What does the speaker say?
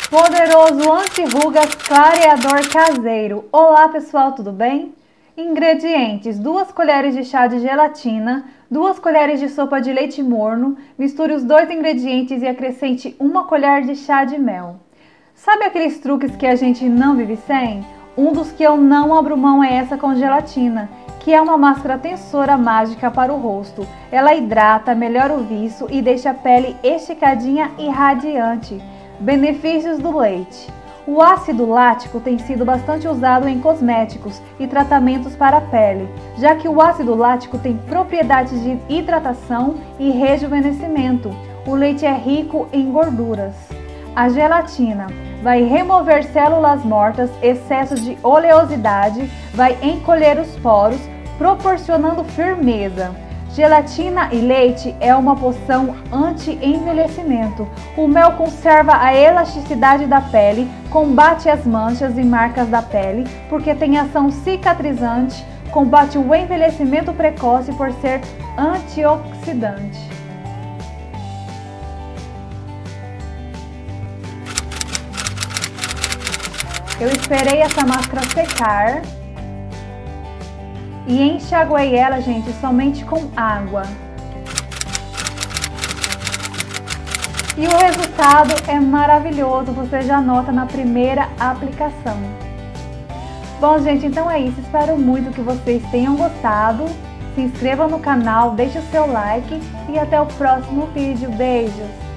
Poderoso anti-rugas clareador caseiro. Olá pessoal, tudo bem? Ingredientes: 2 colheres de chá de gelatina, 2 colheres de sopa de leite morno. Misture os 2 ingredientes e acrescente 1 colher de chá de mel. Sabe aqueles truques que a gente não vive sem? Um dos que eu não abro mão é essa com gelatina, que é uma máscara tensora mágica para o rosto. Ela hidrata, melhora o viço e deixa a pele esticadinha e radiante. Benefícios do leite: o ácido lático tem sido bastante usado em cosméticos e tratamentos para a pele, já que o ácido lático tem propriedades de hidratação e rejuvenescimento. O leite é rico em gorduras. A gelatina vai remover células mortas, excesso de oleosidade, vai encolher os poros, proporcionando firmeza. Gelatina e leite é uma poção anti-envelhecimento. O mel conserva a elasticidade da pele, combate as manchas e marcas da pele, porque tem ação cicatrizante, combate o envelhecimento precoce por ser antioxidante. Eu esperei essa máscara secar e enxaguei ela, gente, somente com água. E o resultado é maravilhoso, você já nota na primeira aplicação. Bom, gente, então é isso. Espero muito que vocês tenham gostado. Se inscrevam no canal, deixe o seu like e até o próximo vídeo. Beijos!